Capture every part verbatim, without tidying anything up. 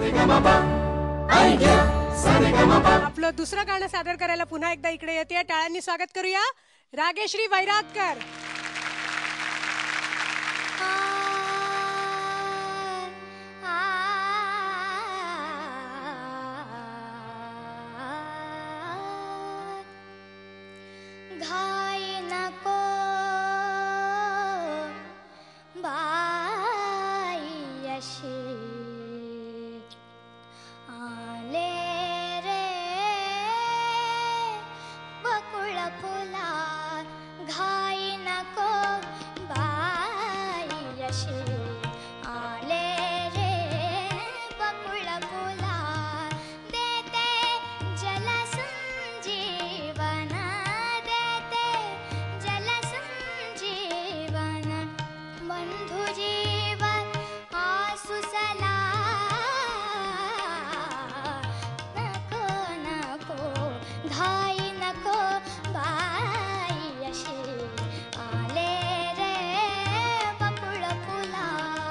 आपलं दुसरं गाणं सादर करायला पुन्हा एकदा इकडे येते. टाळ्यांनी स्वागत करूया रागेश्री वैरागकर. घाई नको बाई अशी आले रे बकुळ फुला. घाई नको बाई अशी आले रे बकुळ फुला. देते जल संजीवन देते जल संजीवन. बंधु जीवन आसुसला नको नको घाई नको बाई अशी आले रे बकुळ फुला.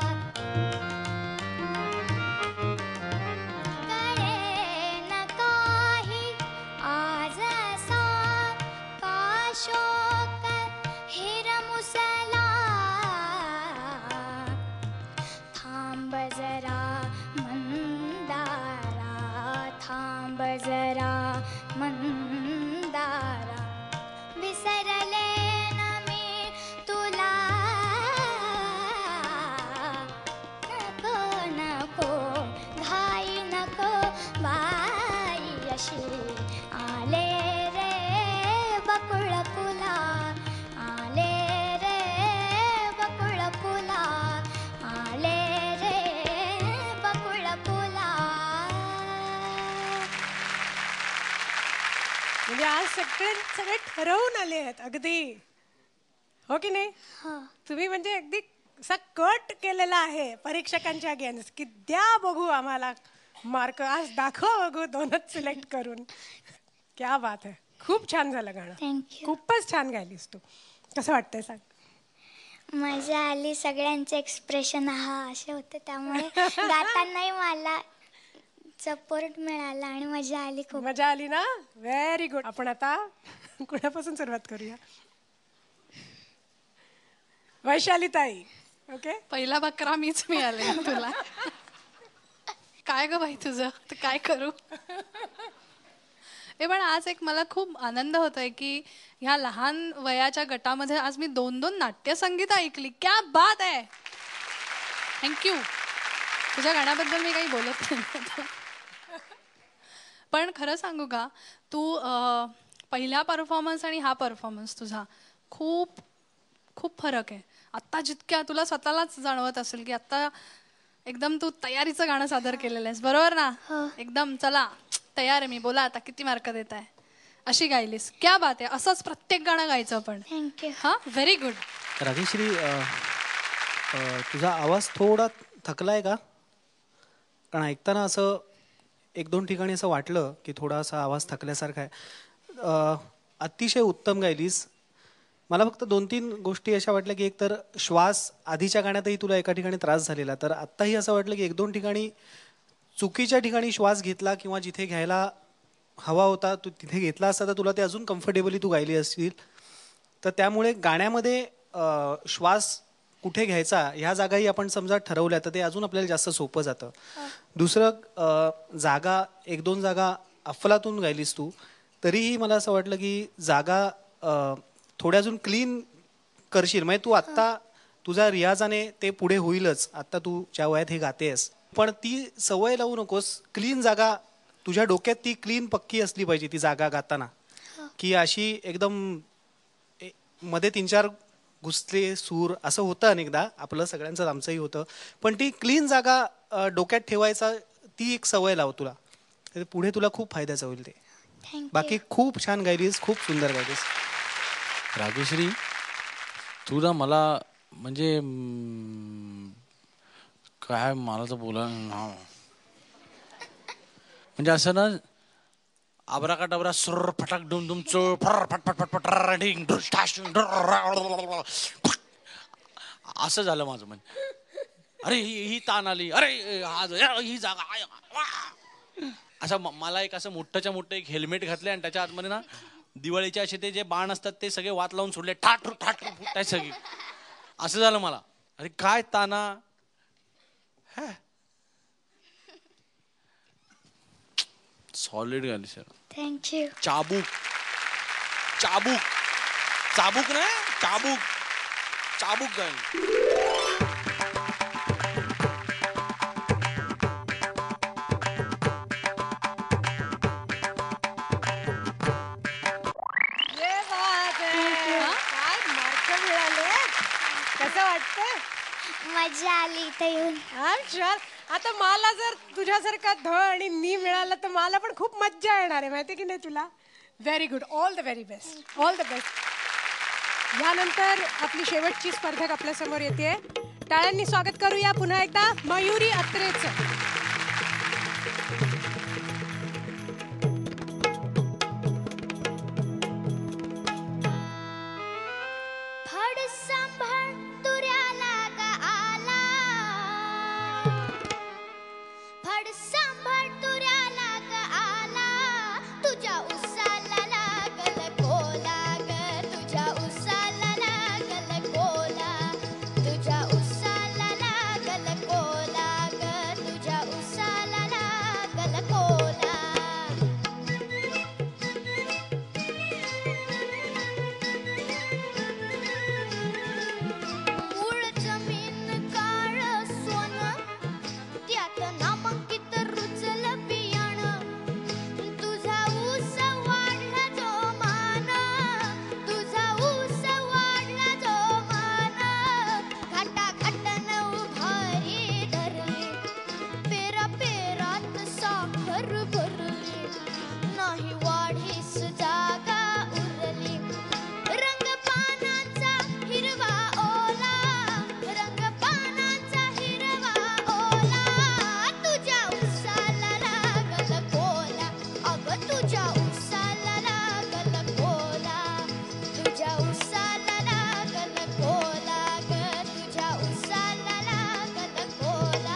कळे न काही आज असा का शोक हिरमुसला. थांब जरा मंदारा थांब जरा मंदारा. विसरले न मी तुला नको नको घाई नको बाई अशी आले रे बकुळ फुला. आले रे बकुळ फुला. आले रे बकुळ फुला. म्हणजे आज सगळे सगळे ठरवून आले आहेत अगदी, हो की नाही? तुम्ही म्हणजे अगदी असा कट केलेला आहे परीक्षकांच्या अगेन्स्ट की द्या बघू आम्हाला मार्क, आज दाखव बघू दोनच सिलेक्ट करून. क्या बात आहे, खूप छान झालं गाणं. थँक्यू. खूपच छान गायलीस तू. कसं वाटतंय सांग? मजा आली. सगळ्यांचे एक्सप्रेशन हा असे होते त्यामुळे गातानाही मला सपोर्ट मिळाला आणि मजा आली खूप. मजा आली ना? Very good. आपण आता कुणापासून सुरुवात करूया? वैशाली ताई. ओके, पहिला बकरा मीच मिळाले तुला. काय ग बाई तुझं तर काय करू. हे पण आज एक मला खूप आनंद होतोय की ह्या लहान वयाच्या गटामध्ये आज मी दोन दोन नाट्यसंगीत ऐकली. क्या बात आहे. थँक्यू. तुझ्या गाण्याबद्दल मी काही बोलत नाही. पण खरं सांगू का, तू पहिला परफॉर्मन्स आणि हा परफॉर्मन्स तुझा खूप खूप फरक आहे. आत्ता जितक्या तुला स्वतःलाच जाणवत असेल की आत्ता एकदम तू तयारीचं गाणं सादर केलेलं आहेस, बरोबर ना? एकदम चला तयार आहे मी, बोला आता किती मार्क देत आहे अशी गायलीस. क्या बात आहे. असंच प्रत्येक गाणं गायचं पण. थँक्यू. हां, व्हेरी गुड. राजेश्री, तुझा आवाज थोडा थकलाय का? कारण ऐकताना असं एक दोन ठिकाणी असं वाटलं की थोडासा आवाज थकल्यासारखा आहे. अतिशय उत्तम गायलीस. मला फक्त दोन तीन गोष्टी अशा वाटल्या की एक तर श्वास, आधीच्या गाण्यातही तुला एका ठिकाणी त्रास झालेला, तर आत्ताही असं वाटलं की एक दोन ठिकाणी चुकीच्या ठिकाणी श्वास घेतला किंवा जिथे घ्यायला हवा होता तू तिथे घेतला असता तर तुला ते अजून कम्फर्टेबली तू गायली असतील. तर त्यामुळे गाण्यामध्ये श्वास कुठे घ्यायचा ह्या जागाही आपण समजा ठरवल्या तर ते अजून आपल्याला जास्त सोपं जातं. दुसरं, जागा एक दोन जागा अफलातून गायलीस तू, तरीही मला असं वाटलं की जागा थोड्या अजून क्लीन करशील. म्हणजे तू आत्ता तुझ्या रियाजाने ते पुढे होईलच, आत्ता तू ज्या वयात हे गातेस, पण ती सवय लावू नकोस. क्लीन जागा तुझ्या डोक्यात ती क्लीन पक्की असली पाहिजे ती जागा गाताना, की अशी एकदम मध्ये तीन चार घुसले सूर असं होतं अनेकदा, आपलं सगळ्यांचं आमचंही होतं. पण ती क्लीन जागा डोक्यात ठेवायचा ती एक सवय लाव तुला, पुढे तुला खूप फायद्याचं होईल ते. बाकी खूप छान गायलीस, खूप सुंदर गायलीस. राजेश्री, तू ना मला म्हणजे काय मला तर बोला म्हणजे असं ना आबरा डबरा सुर फटाक डुम डुम चोळ फर फट फट फट फट ढिंग ढुष्टाश असं झालं माझं. म्हणजे अरे ही ही ताण आली, अरे ही जागा असं म- मला एक असं मोठंच्या मोठं एक हेल्मेट घातले आणि त्याच्या आतमध्ये ना दिवाळीचे असे ते जे बाण असतात ते सगळे वात लावून सोडले, ठाठ ठाठ फुटाय सगळी. असं झालं मला. अरे काय ताना. सॉलिड गाणी सर. थँक्यू. चाबूक चाबूक चाबूक नाही चाबूक चाबूक गाणी. ये बात आहे. काय मार्क मिळाले. कसं वाटतंय. मजा आली इथे येऊन. I'm sure. आता मला जर तुझ्यासारखा ध आणि नी मिळाला तर मला पण खूप मज्जा येणार आहे माहिती की नाही तुला. Very good. All the very best. All the best. यानंतर आपली शेवटची स्पर्धक आपल्या समोर येते. टाळ्यांनी स्वागत करूया पुन्हा एकदा मयुरी अत्रेचं. फड सांभाळ तुऱ्याला ग आला, फड सांभाळ तुऱ्याला ग आला, तुझ्या उसाला लागल कोला ग, तुझ्या उसाला लागल कोला, तुझ्या उसाला लागल कोला ग, तुझ्या उसाला लागल कोला. मूळ जमीन काळ सोनं, त्यात नामांकित रुचलं बियाणं, तुझा ऊस वाढला जोमान, तुझा ऊस वाढला जोमान, घाटाघाटन उभारी धरली, पेरा पेरात साखर भरली, नाही वाढीस जागा उरली. रंग पानाचा हिरवा ओला, रंग पानाचा हिरवा ओला, तुझ्या उसाला लागल कोला, अग तुझ्या उसाला लागल कोला, तुझ्या उसाला लागल कोला ग, तुझ्या उसाला लागल कोला.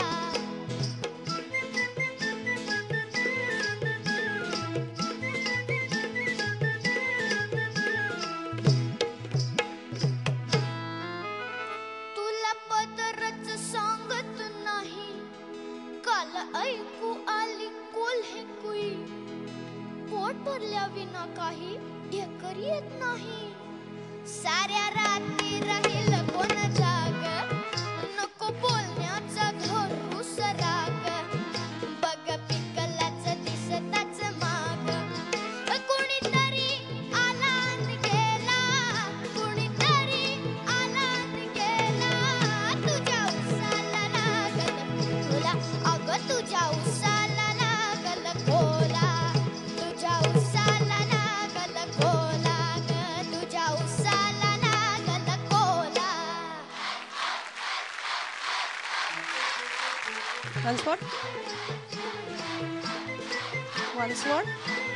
तुला पदरच सांगत नाही, काल ऐकू आली कोल्हे कुई, पोट भरल्या विना काही ढेकर येत नाही. साऱ्या रात्री राहील कोण जाग, नको बोलण्याचा धरूस राग, बघ पिकलाच दिसताच माग, कुणीतरी आला न गेला, कुणीतरी आला न गेला, तुझ्या उसाला लागल तुला, अग तुझ्या उसाला लागल कोला, तुझ्या उसाला लागल कोला ग, तुझ्या उसाला लागल कोला. Once more. Once more.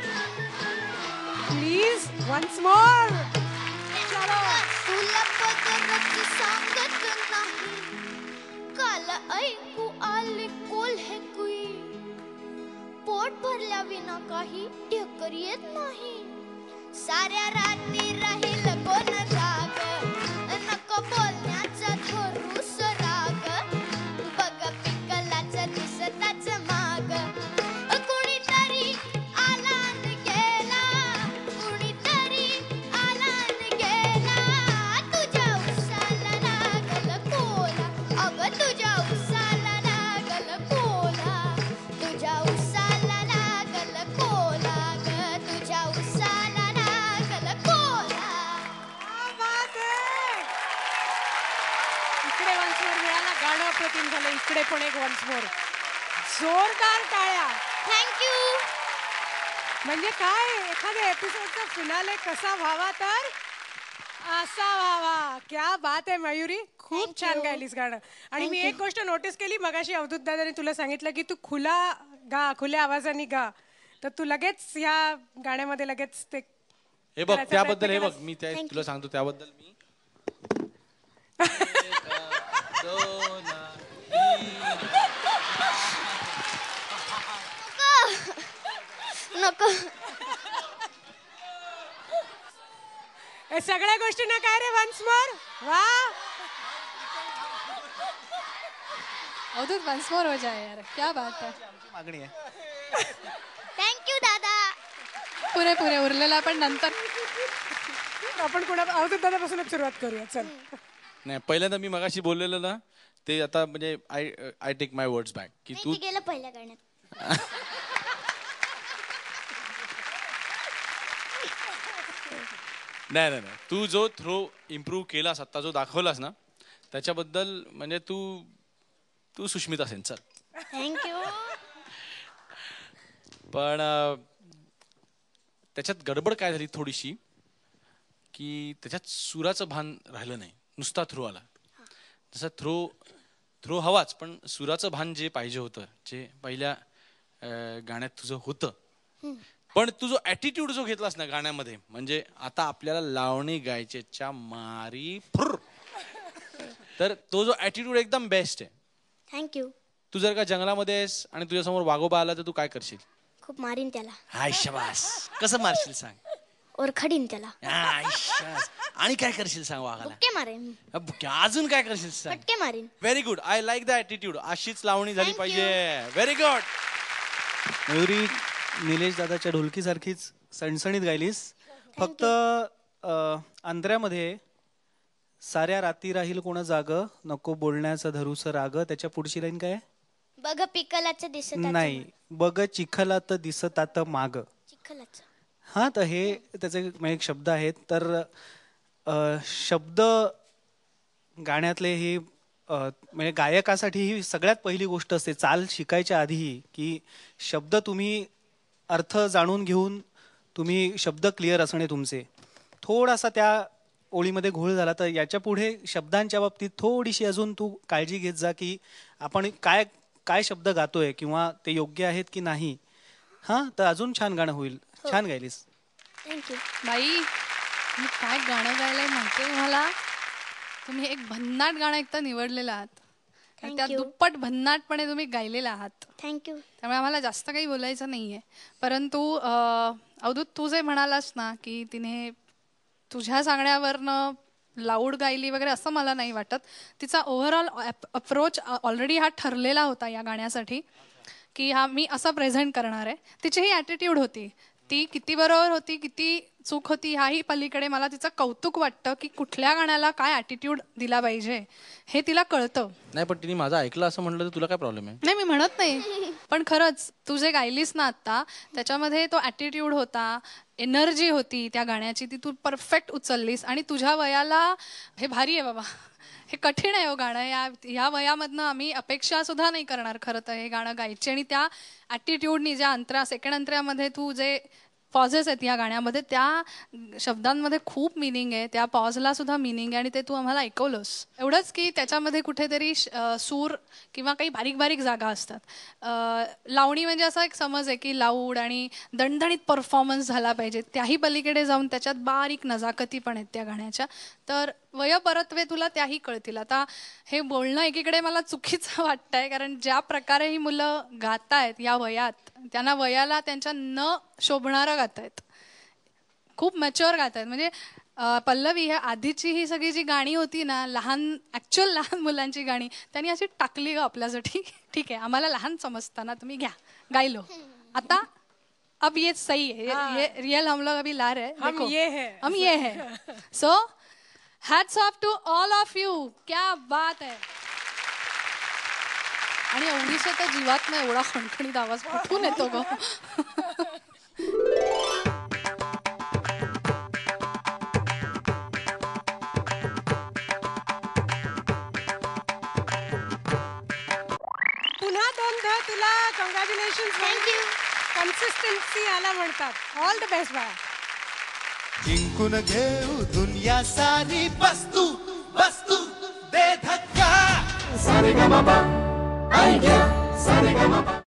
Please, once more. चलो. तुला पदरच सांगत नाही, काल ऐकू आले कोल्हे कुई, पोट भरल्या विना काही ढेकर येत नाही. साऱ्या रात्री राहील कोण जाग, नको बोलण्याचा धरूस राग, बघ पिकलाच दिसताच माग, कुणीतरी आला न गेला, कुणीतरी आला न गेला, तुझ्या उसाला लागल कोला, अग तुझ्या उसाला लागल कोला, तुझ्या उसाला लागल कोला ग, तुझ्या उसाला लागल कोला. क्या बात आहे. इकडे वन्स मोर मिळाला. गाणं अप्रतिम झालं. इकडे पण एक वन्स मोर. जोरदार टाळ्या. थँक्यू. म्हणजे काय एखाद्या एपिसोडचा फिनाले कसा व्हावा तर असा व्हावा. क्या बात आहे मयुरी. खूप Thank छान you. गायलीस गाणं. आणि मी Thank एक गोष्ट नोटीस केली मगाशी अवधूत दादाने तुला सांगितलं की तू खुला गा, खुल्या आवाजाने गा, तर तू लगेच ह्या गाण्यामध्ये लगेच ते हे बघ करायचा त्याबद्दल प्रयत्न हे बघ केलास. मी त्या Thank तुला सांगतो त्याबद्दल मी दोन, तीन. नको. हे सगळ्या गोष्टींना काय रे वन्स मोर. वा अवधूत वन्स मोर हो जाए यार, क्या बात है. मागणी आहे. थँक्यू दादा. पुरे पुरे उरलेला आपण नंतर. आपण कुणा अवधूत दादापासूनच सुरुवात करूया. चल. नाही, पहिल्यांदा मी मगाशी बोललेलं ना ते आता म्हणजे I I take my words back की तू गेलं पहिल्या गाण्यात. नाही नाही नाही तू जो थ्रो इम्प्रूव्ह केलास आता जो दाखवलास ना त्याच्याबद्दल म्हणजे तू तू सुष्मिता सेन. चल. थँक्यू. पण अं, त्याच्यात गडबड काय झाली थोडीशी की त्याच्यात सुराचं भान राहिलं नाही, नुसता थ्रो आला. जसा थ्रो थ्रो हवाच पण सुराचं भान जे पाहिजे होतं जे पहिल्या अं, गाण्यात तुझं होतं. पण तू जो ऍटिट्यूड जो घेतलास ना गाण्यामध्ये म्हणजे आता आपल्याला लावणी गायचेच्या मारी फुर, तर तो जो ऍटिट्यूड एकदम बेस्ट आहे. थँक्यू. तू जर का जंगलामध्ये आहेस आणि तुझ्यासमोर वाघोबा आला तर तू काय करशील? खूप मारीन त्याला. हाय शबास. कसं मारशील सांग? ओरखडीन त्याला. हाय, शाबास. आणि काय करशील सांग वाघाला? बुक्के मारेन. बुक्के. अजून काय करशील सांग? फटके मारीन. Very good. I like the attitude. अशीच लावणी झाली Thank पाहिजे. Very good. मयुरी, निलेश दादाच्या ढोलकीसारखीच सणसणीत गायलीस. फक्त अं, आंध्र्यामध्ये साऱ्या राती राहील कोण जाग, नको बोलण्याचं धरूस राग, त्याच्या पुढची लाईन काय आहे? बघ पिकलाचं दिसत नाही, बघ चिखलात दिसतात माग. चिखलाचं. हा, तर हे त्याचे म्हणजे एक शब्द आहेत. तर अं, शब्द गाण्यातले हे अं, म्हणजे गायकासाठी ही सगळ्यात पहिली गोष्ट असते चाल शिकायच्या आधी, की शब्द तुम्ही अर्थ जाणून घेऊन तुम्ही शब्द क्लिअर असणे तुमचे. थोडासा त्या ओळीमध्ये घोळ झाला तर याच्या पुढे शब्दांच्या बाबतीत थोडीशी अजून तू काळजी घेत जा की आपण काय काय शब्द गातोय किंवा ते योग्य आहेत की नाही. हा, तर अजून छान गाणं होईल. छान गायलीस. थँक्यू. बाई मी काय गाणं गायलंय माहितीये तुम्हाला. तुम्ही एक भन्नाट गाणं एकतर निवडलेलं आहात आणि त्या Thank you. दुप्पट भन्नाटपणे तुम्ही गायलेलं आहात. थँक्यू. त्यामुळे आम्हाला जास्त काही बोलायचं नाहीये. परंतु अं, अवधूत तू जे म्हणालास ना की तिने तुझ्या सांगण्यावरनं लाऊड गायली वगैरे असं मला नाही वाटत. तिचा ओव्हरऑल अप्रोच ऑलरेडी हा ठरलेला होता या गाण्यासाठी की हा मी असं प्रेझेंट करणार आहे. तिची ही ॲटिट्यूड होती. ती किती बरोबर होती किती चूक होती ह्याही पलीकडे मला तिचं कौतुक वाटतं की कुठल्या गाण्याला काय ॲटिट्यूड दिला पाहिजे हे तिला कळतं. नाही पण तिने माझं ऐकलं असं म्हटलं तर तुला काय प्रॉब्लेम आहे? नाही मी म्हणत नाही, पण खरंच तू जे गायलीस ना आता त्याच्यामध्ये तो ॲटिट्यूड होता, एनर्जी होती त्या गाण्याची, ती तू परफेक्ट उचललीस. आणि तुझ्या वयाला हे भारी आहे बाबा, हे कठीण आहे हो गाणं. या ह्या वयामधनं आम्ही अपेक्षा सुद्धा नाही करणार खरं तर हे गाणं गायची. आणि त्या ॲटिट्यूडनी ज्या अंतरा सेकंड अंतऱ्यामध्ये तू जे पॉझेस आहेत या गाण्यामध्ये त्या शब्दांमध्ये खूप मिनिंग आहे, त्या पॉजला सुद्धा मिनिंग आहे आणि ते तू आम्हाला ऐकवलंस. एवढंच की त्याच्यामध्ये कुठेतरी सूर किंवा काही बारीक बारीक जागा असतात. लावणी म्हणजे असा एक समज आहे की लाऊड आणि दणदणीत परफॉर्मन्स झाला पाहिजे, त्याही पलीकडे जाऊन त्याच्यात बारीक नजाकती पण आहेत त्या गाण्याच्या. तर वयपरत्वे तुला त्याही कळतील. आता हे बोलणं एकीकडे मला चुकीचं वाटतंय कारण ज्या प्रकारे ही मुलं गातायत या वयात त्यांना वयाला त्यांच्या न शोभणारं गातायत, खूप मॅच्युअर गातायत. म्हणजे पल्लवी ह्या आधीची ही सगळी जी गाणी होती ना लहान ऍक्च्युअल लहान मुलांची गाणी त्यांनी अशी टाकली ग आपल्यासाठी. ठीक आहे आम्हाला लहान समजताना तुम्ही घ्या गायलो. आता अब ये सही है, ये, ये रियल हम लोग अभी ला रहे हैं. हम देखो, ये है. हम ये है. So hats off to all of you. क्या बात है. आणि एवढीशा तर जीवात नाही एवढा खणखणीत आवाज कुठून येतो ग. पुन्हा दोनदा तुला कॉंग्रॅच्युलेशन. थँक्यू. कन्सिस्टन्सी याला म्हणतात. ऑल द बेस्ट बाळा. जिंकून घेऊ दुनिया सारी बस्तू बस्तू दे धक्का. सारे गा